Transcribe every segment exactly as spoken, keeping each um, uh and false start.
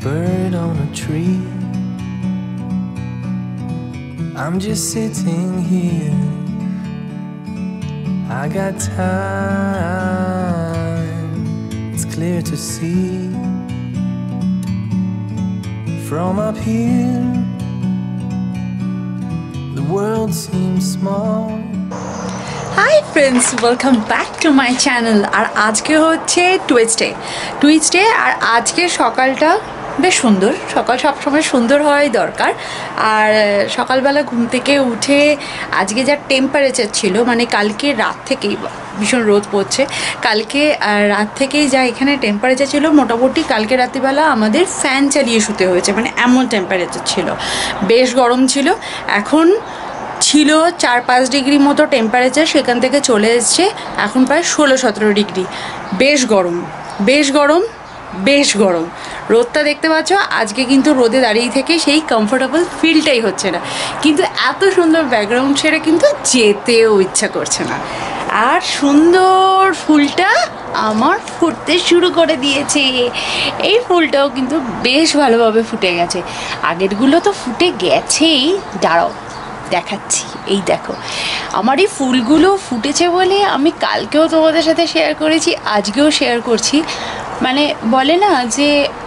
bird on a tree. I'm just sitting here. I got time. It's clear to see from up here. The world seems small. Hi friends, welcome back to my channel. আর আজকে হচ্ছে Tuesday Tuesday আর আজকে সকালটা বেশ সুন্দর। সকাল সবসময় সুন্দর হওয়াই দরকার। আর সকালবেলা ঘুম থেকে উঠে আজকে যা টেম্পারেচার ছিল, মানে কালকে রাত থেকেই ভীষণ রোদ পড়ছে, কালকে রাত থেকেই যা এখানে টেম্পারেচার ছিল, মোটামুটি কালকে রাত্রিবেলা আমাদের ফ্যান চালিয়ে শুতে হয়েছে, মানে এমন টেম্পারেচার ছিল, বেশ গরম ছিল। এখন ছিল চার পাঁচ ডিগ্রি মতো টেম্পারেচার, সেখান থেকে চলে এসছে এখন প্রায় ষোলো সতেরো ডিগ্রি। বেশ গরম বেশ গরম বেশ গরম। রোদটা দেখতে পাচ্ছ, আজকে কিন্তু রোদে দাঁড়িয়ে থেকে সেই কমফোর্টেবল ফিলটাই হচ্ছে না, কিন্তু এত সুন্দর ব্যাকগ্রাউন্ড ছেড়ে কিন্তু যেতেও ইচ্ছা করছে না। আর সুন্দর ফুলটা আমার ফুটতে শুরু করে দিয়েছে। এই ফুলটাও কিন্তু বেশ ভালোভাবে ফুটে গেছে, আগেরগুলো তো ফুটে গেছেই। দাঁড়াও দেখাচ্ছি, এই দেখো আমার এই ফুলগুলো ফুটেছে বলে আমি কালকেও তোমাদের সাথে শেয়ার করেছি, আজকেও শেয়ার করছি। মানে বলে না যে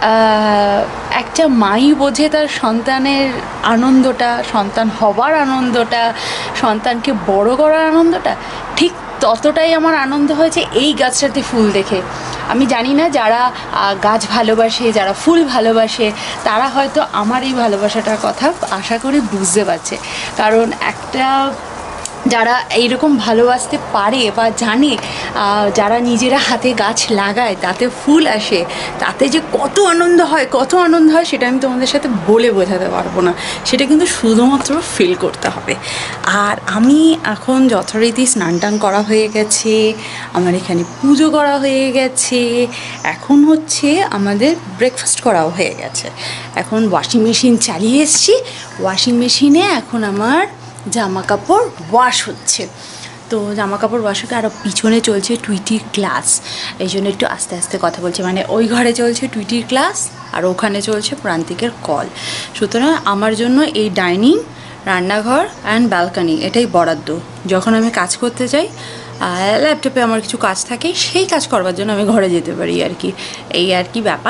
একটা মাই বোঝে তার সন্তানের আনন্দটা, সন্তান হবার আনন্দটা, সন্তানকে বড় করার আনন্দটা, ঠিক ততটাই আমার আনন্দ হয়েছে এই গাছটাতে ফুল দেখে। আমি জানি না যারা গাছ ভালোবাসে, যারা ফুল ভালোবাসে, তারা হয়তো আমার এই ভালোবাসাটার কথা আশা করি বুঝতে পারছে। কারণ একটা যারা এইরকম ভালোবাসতে পারে বা জানে, যারা নিজেরা হাতে গাছ লাগায়, তাতে ফুল আসে, তাতে যে কত আনন্দ হয় কত আনন্দ হয় সেটা আমি তোমাদের সাথে বলে বোঝাতে পারবো না, সেটা কিন্তু শুধুমাত্র ফিল করতে হবে। আর আমি এখন যথারীতি স্নান টান করা হয়ে গেছে, আমার এখানে পুজো করা হয়ে গেছে, এখন হচ্ছে আমাদের ব্রেকফাস্ট করাও হয়ে গেছে। এখন ওয়াশিং মেশিন চালিয়ে এসেছি, ওয়াশিং মেশিনে এখন আমার জামা কাপড় ওয়াশ হচ্ছে। তো জামা কাপড় ওয়াশ হতে আরও পিছনে চলছে টুইটির ক্লাস, এই জন্য একটু আস্তে আস্তে কথা বলছে। মানে ওই ঘরে চলছে টুইটির ক্লাস আর ওখানে চলছে প্রান্তিকের কল। সুতরাং আমার জন্য এই ডাইনিং, রান্নাঘর অ্যান্ড ব্যালকনি এটাই বরাদ্দ। যখন আমি কাজ করতে যাই, ল্যাপটপে আমার কিছু কাজ থাকে, সেই কাজ করবার জন্য আমি ঘরে যেতে পারি আর কি, এই আর কি ব্যাপার।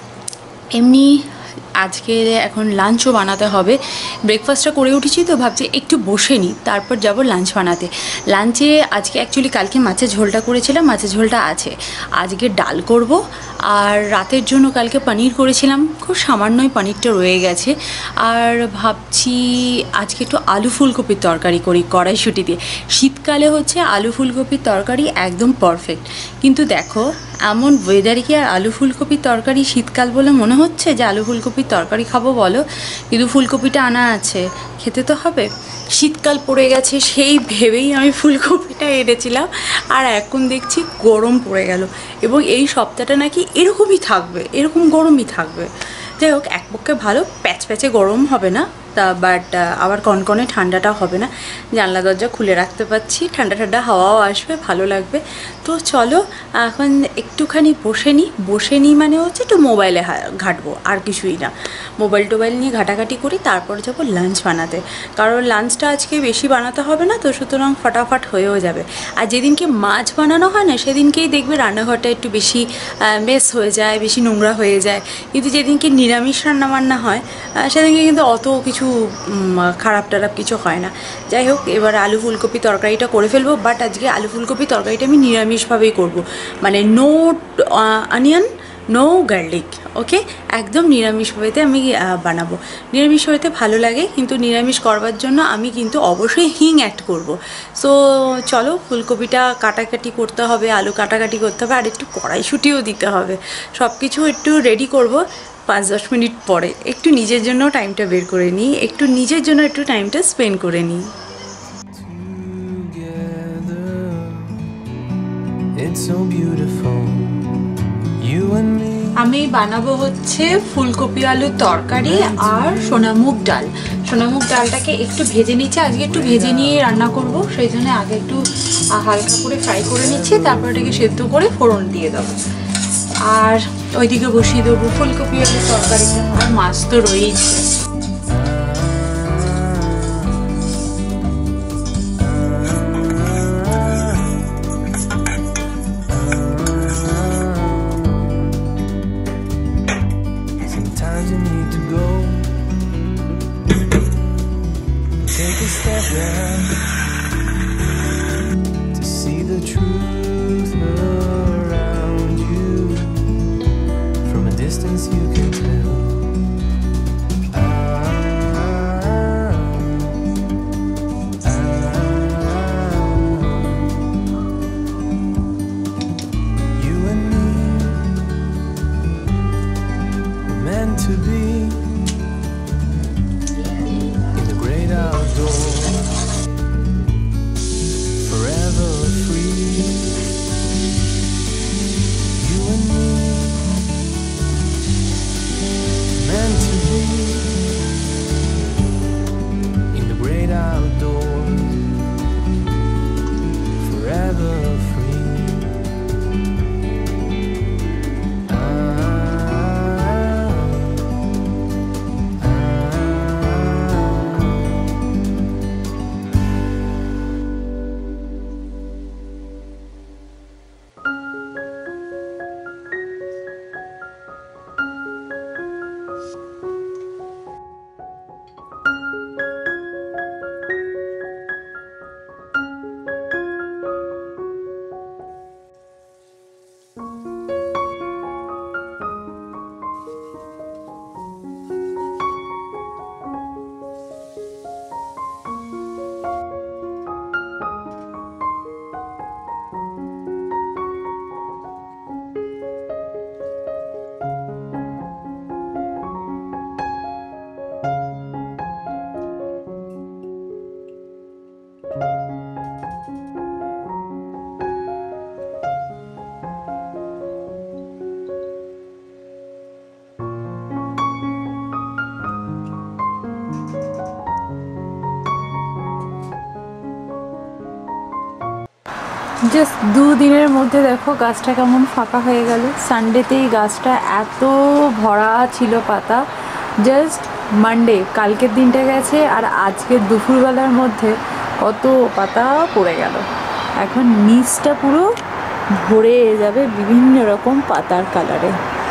এমনি আজকে এখন লাঞ্চও বানাতে হবে। ব্রেকফাস্টটা করে উঠেছি তো ভাবছি একটু বসে নিই, তারপর যাব লাঞ্চ বানাতে। লাঞ্চে আজকে অ্যাকচুয়ালি কালকে মাছের ঝোলটা করেছিলাম, মাছের ঝোলটা আছে, আজকে ডাল করব। আর রাতের জন্য কালকে পনির করেছিলাম, খুব সামান্যই পনিরটা রয়ে গেছে। আর ভাবছি আজকে একটু আলু ফুলকপির তরকারি করি কড়াইশুঁটি দিয়ে। শীতকালে হচ্ছে আলু ফুলকপির তরকারি একদম পারফেক্ট। কিন্তু দেখো এমন ওয়েদারে কি আর আলু ফুলকপির তরকারি শীতকাল বলে মনে হচ্ছে যে আলু ফুলকপির তরকারি খাবো বলো? কিন্তু ফুলকপিটা আনা আছে, খেতে তো হবে। শীতকাল পড়ে গেছে সেই ভেবেই আমি ফুলকপিটা এনেছিলাম, আর এখন দেখছি গরম পড়ে গেল, এবং এই সপ্তাহটা নাকি এরকমই থাকবে, এরকম গরমই থাকবে। যাই হোক, এক পক্ষে ভালো, প্যাচ প্যাচে গরম হবে না, তা বাট আবার কনকনে ঠান্ডাটা হবে না। জানলা দরজা খুলে রাখতে পারছি, ঠান্ডা ঠান্ডা হাওয়াও আসবে, ভালো লাগবে। তো চলো এখন একটুখানি বসে নিই, বসে নিই মানে হচ্ছে একটু মোবাইলে ঘাঁটবো, আর কিছুই না। মোবাইল টোবাইল নিয়ে ঘাটাঘাটি করি, তারপরে যাবো লাঞ্চ বানাতে। কারণ লাঞ্চটা আজকে বেশি বানাতে হবে না তো, সুতরাং ফটাফট হয়েও যাবে। আর যেদিনকে মাছ বানানো হয় না, সেদিনকেই দেখবে রান্নাঘরটা একটু বেশি মেস হয়ে যায়, বেশি নোংরা হয়ে যায়। কিন্তু যেদিনকে নিরামিষ রান্নাবান্না হয়, সেদিনকে কিন্তু অত কিছু খারাপ টারাপ কিছু হয় না। যাই হোক, এবার আলু ফুলকপি তরকারিটা করে ফেলবো। বাট আজকে আলু ফুলকপি তরকারিটা আমি নিরামিষভাবেই করব, মানে no onion, no garlic, okay, একদম নিরামিষভাবেতে আমি বানাবো। নিরামিষভাবেতে ভালো লাগে, কিন্তু নিরামিষ করবার জন্য আমি কিন্তু অবশ্যই হিং অ্যাড করব। সো চলো, ফুলকপিটা কাটাকাটি করতে হবে, আলু কাটাকাটি করতে হবে, আর একটু কড়াইশুঁটিও দিতে হবে। সব কিছু একটু রেডি করব পাঁচ দশ মিনিট পরে। একটু নিজের জন্য টাইমটা বের করে নিই, একটু নিজের জন্য একটু টাইমটা স্পেন্ড করে নিই। আমি বানাবো হচ্ছে ফুলকপি আলু তরকারি আর সোনামুগ ডাল। সোনামুগ ডালটাকে একটু ভেজে নিচ্ছি, আজকে একটু ভেজে নিয়ে রান্না করব, সেই জন্য আগে একটু হালকা করে ফ্রাই করে নিচ্ছি, তারপর এটাকে সেদ্ধ করে ফোড়ন দিয়ে দেবো। আর ওইদিকে বসিয়ে দেবো ফুলকপি আর তরকারিটা, আর মাছ তো রয়েছে। Sometimes you need to go, take a step back to see the truth around you. From a distance you can tell. Ah, ah, you and me were meant to be in the great outdoors, forever free. You and me meant to be in the great outdoors, forever free. Ah, just দুদিনের মধ্যে দেখো গাছটা কেমন ফাঁকা হয়ে গেল। সানডেতেই গাছটা এত ভরা ছিল পাতা, জাস্ট মানডে কালকের দিনটা গেছে আর আজকের দুপুরবেলার মধ্যে কত পাতা পড়ে গেল। এখন নিচটা পুরো ভরে যাবে বিভিন্ন রকম পাতার কালারে।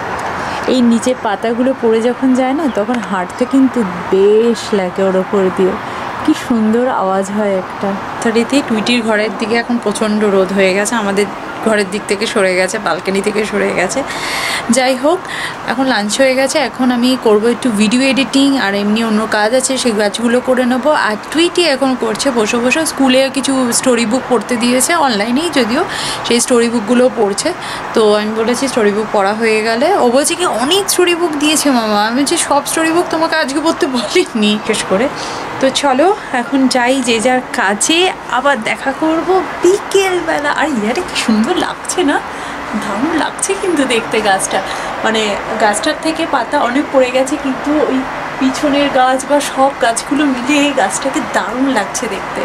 এই নিচে পাতাগুলো পড়ে যখন যায় না, তখন হাঁটতে কিন্তু বেশ লাগে ওর ওপর দিয়ে, কি সুন্দর আওয়াজ হয় একটা। তারিতে টুইটির ঘরের দিকে এখন প্রচণ্ড রোদ হয়ে গেছে, আমাদের ঘরের দিক থেকে সরে গেছে, বালকনি থেকে সরে গেছে। যাই হোক, এখন লাঞ্চ হয়ে গেছে, এখন আমি করব একটু ভিডিও এডিটিং আর এমনি অন্য কাজ আছে, সেই কাজগুলো করে নেবো। আর টুইটি এখন করছে বসে বসে, স্কুলে কিছু স্টোরি বুক পড়তে দিয়েছে, অনলাইনেই যদিও, সেই স্টোরি বুকগুলো পড়ছে। তো আমি বলেছি স্টোরি বুক পড়া হয়ে গেলে, ও বলছে কি অনেক স্টোরি বুক দিয়েছে মামা। আমি বলছি সব স্টোরি বুক তোমাকে আজকে পড়তে বলিনি, শেষ করে। তো চলো এখন যাই যে যার কাজে, আবার দেখা করব বিকেলবেলা। আর ইয়ারে কি সুন্দর লাগছে না, দারুণ লাগছে কিন্তু দেখতে গাছটা। মানে গাছটার থেকে পাতা অনেক পড়ে গেছে, কিন্তু ওই পিছনের গাছ বা সব গাছগুলো মিলে এই গাছটাকে দারুণ লাগছে দেখতে।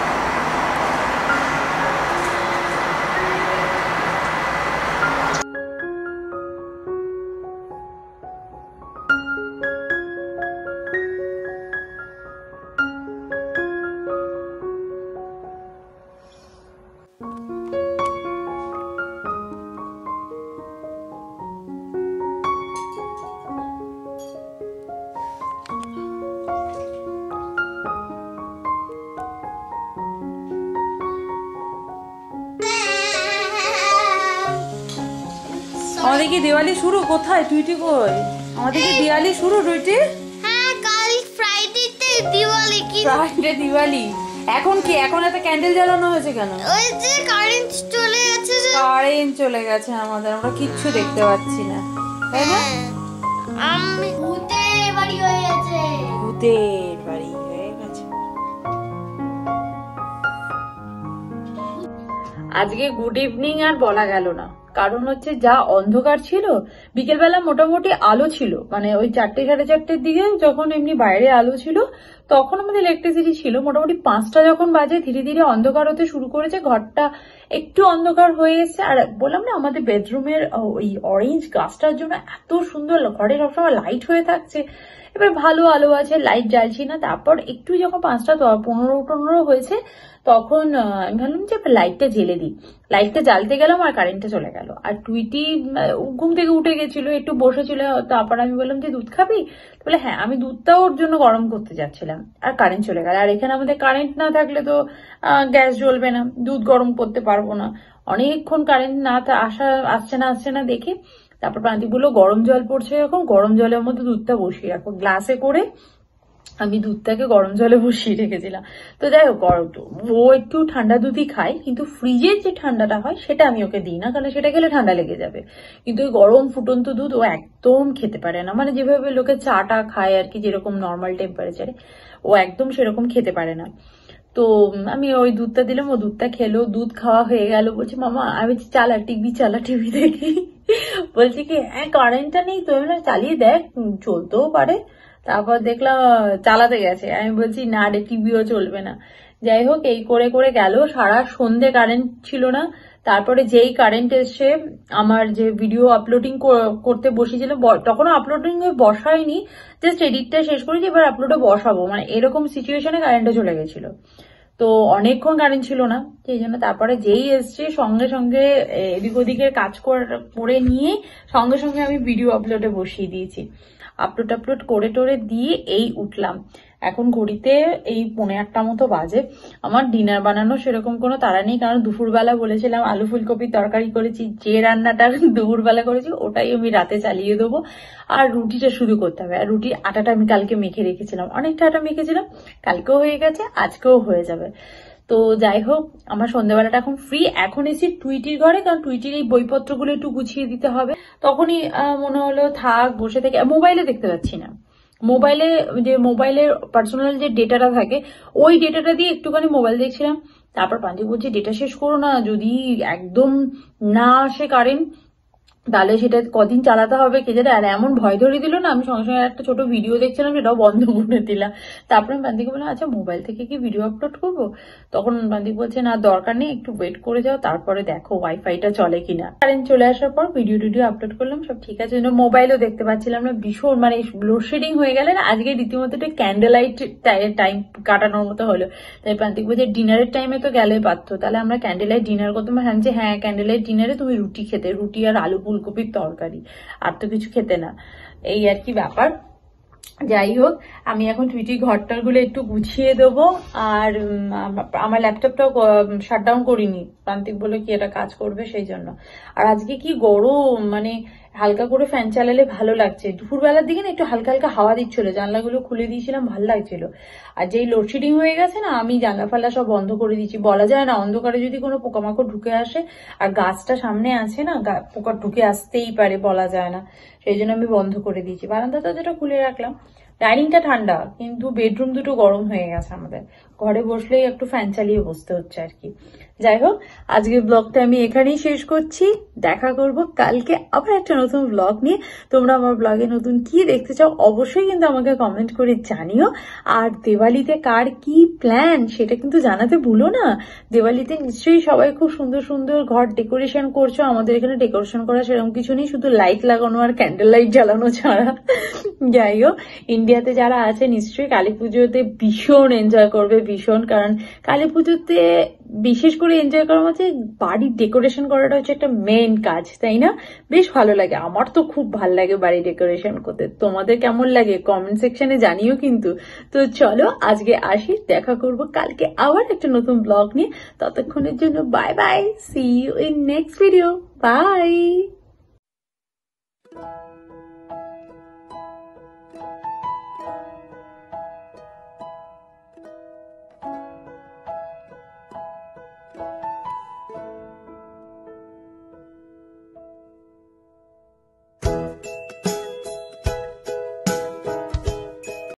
আমাদের কি দিওয়ালি শুরু? কোথায় টুইটি কই? আমাদের কি দিওয়ালি শুরু টুইটি? হ্যাঁ, কাল ফ্রাইডেতে দিওয়ালি। কি ফ্রাইডে দিওয়ালি? এখন কি, এখন এত ক্যান্ডেল জ্বালানো হয়েছে কেন? ওই যে কারেন্ট চলে গেছে, যে কারেন্ট চলে গেছে আমাদের, আমরা কিচ্ছু দেখতে পাচ্ছি না, তাই না? আমি ভূতের বাড়ি হয়ে গেছে, ভূতের বাড়ি হয়ে গেছে। আজকে গুড ইভিনিং আর বলা গেল না, কারণ হচ্ছে যা অন্ধকার ছিল, বিকেলবেলা মোটামুটি আলো ছিল, মানে ওই চারটে সাড়ে চারটের দিকে যখন এমনি বাইরে আলো ছিল তখন আমাদের ইলেকট্রিসিটি ছিল। মোটামুটি পাঁচটা যখন বাজে ধীরে ধীরে অন্ধকার হতে শুরু করেছে, ঘরটা একটু অন্ধকার হয়ে এসছে। আর বললাম না আমাদের বেডরুমের ওই অরেঞ্জ গাছটার জন্য এত সুন্দর ঘরে সবসময় লাইট হয়ে থাকছে, এবার ভালো আলো আছে, লাইট জ্বালছি না। তারপর একটু যখন পাঁচটা পনেরো পনেরো হয়েছে তখন আমি ভাবলাম যে লাইটটা জ্বেলে দিই। লাইটটা জ্বালতে গেলাম আর কারেন্টটা চলে গেল। আর টুইটি ঘুম থেকে উঠে গেছিল, একটু বসেছিল। তারপর আমি বললাম যে দুধ খাবি, বলে হ্যাঁ। আমি দুধটাও ওর জন্য গরম করতে যাচ্ছিলাম আর কারেন্ট চলে গেল। আর এখানে আমাদের কারেন্ট না থাকলে তো গ্যাস জ্বলবে না, দুধ গরম করতে পারবো না। অনেকক্ষণ কারেন্ট না আসা আসছে না আসছে না দেখে তারপর প্রান্তিক বললো গরম জল পড়ছে, এখন গরম জলের মধ্যে দুধটা বসিয়ে রাখো। গ্লাসে করে আমি দুধটাকে গরম জলে বসিয়ে রেখেছিলাম। তো যাই হোক, গরম ও একটু ঠান্ডা দুধই খায়, কিন্তু ফ্রিজের যে ঠান্ডাটা হয় সেটা আমি ওকে দিই না, কারণ সেটা খেলে ঠান্ডা লেগে যাবে। কিন্তু ওই গরম ফুটন্ত দুধ ও একদম খেতে পারে না, মানে যেভাবে লোকে চাটা খায় আর কি, যেরকম নর্মাল টেম্পারেচারে, ও একদম সেরকম খেতে পারে না। তো আমি ওই দুধটা দিলাম, ও দুধটা খেলো। দুধ খাওয়া হয়ে গেল, বলছে মামা আমি চালা টিভি চালা টিভি দেখি। বলছি কি হ্যাঁ কারেন্টটা নেই তো, চালিয়ে দেখ চলতেও পারে। তারপর দেখলাম চালাতে গেছে। আমি বলছি না রে, টিভিও চলবে না। যাই হোক এই করে করে গেল সারা সন্ধে, কারেন্ট ছিল না। তারপরে যেই কারেন্ট এসছে, আমার যে ভিডিও আপলোডিং করতে বসেছিলাম, তখনও আপলোডিং বসাইনি, জাস্ট এডিটটা শেষ করেছি, এবার আপলোডে বসাবো, মানে এরকম সিচুয়েশনে কারেন্টটা চলে গেছিল। তো অনেকক্ষণ কারেন্ট ছিল না, সেই জন্য তারপরে যেই এসছে সঙ্গে সঙ্গে এদিক ওদিকের কাজ করে নিয়ে সঙ্গে সঙ্গে আমি ভিডিও আপলোডে বসিয়ে দিয়েছি। আপলোড আপলোড করে টোরে দিয়ে এই উঠলাম। এখন ঘড়িতে এই পৌনে আটটা মতো বাজে। আমার ডিনার বানানো সেরকম কোনো তাড়া নেই, কারণ দুপুরবেলা বলেছিলাম আলু ফুলকপির তরকারি করেছি, যে রান্নাটা দুপুরবেলা করেছি ওটাই আমি রাতে চালিয়ে দেবো। আর রুটিটা শুরু করতে হবে। আর রুটির আটাটা আমি কালকে মেখে রেখেছিলাম, অনেকটা আটা মেখেছিলাম, কালকেও হয়ে গেছে, আজকেও হয়ে যাবে। তো যাই হোক, আমার সন্ধ্যাবেলাটা এখন ফ্রি। এখন এসে টুইটির ঘরে, কারণ টুইটির এই বইপত্রগুলো একটু গুছিয়ে দিতে হবে। তখনই মনে হলো থাক বসে থেকে, মোবাইলে দেখতে পাচ্ছি না। মোবাইলে যে মোবাইলের পার্সোনাল যে ডেটাটা থাকে ওই ডেটাটা দিয়ে একটুখানি মোবাইল দেখছিলাম। তারপর পাঞ্জি বলছি ডেটা শেষ করো না, যদি একদম না আসে কারেন্ট তাহলে সেটা কদিন চালাতে হবে কে জানে। আর এমন ভয় ধরে দিল না, আমি সঙ্গে সঙ্গে একটা ছোট ভিডিও দেখছিলাম, সেটাও বন্ধ করে দিলাম। তারপরে আমি বান্দিকে বললাম আচ্ছা মোবাইল থেকে কি ভিডিও আপলোড করবো? তখন বান্দিক বলছে না দরকার নেই, একটু ওয়েট করে যাও, তারপরে দেখো ওয়াইফাইটা চলে কিনা। কারেন্ট চলে আসার পর ভিডিও টিডিও আপলোড করলাম, সব ঠিক আছে। মোবাইলও দেখতে পাচ্ছিলাম না, ভীষণ মানে লোডশেডিং হয়ে গেলে না আজকে রীতিমতো একটা ক্যান্ডেল লাইট টাইম কাটানোর মতো হলো। তাই প্রান্তিক বলছে ডিনারের টাইমে তো গেলে পারতো, তাহলে আমরা ক্যান্ডেল লাইট ডিনার করতাম। হ্যাঁ হ্যাঁ ক্যান্ডেল লাইট ডিনারে তুমি রুটি খেতে, রুটি আর আলু ফুলকপির তরকারি, আর তো কিছু খেতে না, এই আর কি ব্যাপার। যাই হোক, আমি এখন টুইটির ঘরটার গুলো একটু গুছিয়ে দেবো। আর আমার ল্যাপটপটাও শাটডাউন করিনি, প্রান্তিক বলে কি এটা কাজ করবে সেই জন্য। আর আজকে কি গরম, মানে হালকা করে ফ্যান চালালে ভালো লাগছে। দুপুরবেলার দিকে না একটু হালকা হালকা হাওয়া দিচ্ছিল, জানলাগুলো খুলে দিয়েছিলাম, ভালো লাগছিল। আর যেই লোডশেডিং হয়ে গেছে না, আমি জানলা ফাল্লা সব বন্ধ করে দিচ্ছি। বলা যায় না অন্ধকারে যদি কোনো পোকামাকড় ঢুকে আসে, আর গাছটা সামনে আছে না, পোকা ঢুকে আসতেই পারে, বলা যায় না, সেই জন্য আমি বন্ধ করে দিয়েছি। বারান্দাটা যেটা খুলে রাখলাম। ডাইনিংটা ঠান্ডা, কিন্তু বেডরুম দুটো গরম হয়ে গেছে আমাদের। ঘরে বসলেই একটু ফ্যান চালিয়ে বসতে হচ্ছে আর কি। যাই হোক, আজকের ব্লগটা আমি এখানেই শেষ করছি। দেখা করব কালকে আবার একটা নতুন ব্লগ নিয়ে। তোমরা আমার ব্লগে নতুন কি দেখতে চাও অবশ্যই কিন্তু আমাকে কমেন্ট করে জানিও। আর দিওয়ালিতে কার কি প্ল্যান সেটা কিন্তু জানাতে ভুলো না। দিওয়ালিতে নিশ্চয়ই সবাই খুব সুন্দর সুন্দর ঘর ডেকোরেশন করছো। আমাদের এখানে ডেকোরেশন করা সেরকম কিছু নেই, শুধু লাইট লাগানো আর ক্যান্ডেল লাইট জ্বালানো ছাড়া। যাই হোক, ইন্ডিয়াতে যারা আছে নিশ্চয়ই কালী পুজোতে ভীষণ এনজয় করবে, ভীষণ। কারণ কালী পুজোতে বিশেষ করে এনজয় করার মধ্যে বাড়ির ডেকোরেশন করাটা হচ্ছে একটা মেইন কাজ, তাই না? বেশ ভালো লাগে, আমার তো খুব ভালো লাগে বাড়ি ডেকোরেশন করতে। তোমাদের কেমন লাগে কমেন্ট সেকশনে জানিও কিন্তু। তো চলো আজকে আসি, দেখা করব কালকে আবার একটা নতুন ব্লগ নিয়ে। ততক্ষণের জন্য bye bye, see you in next video, by.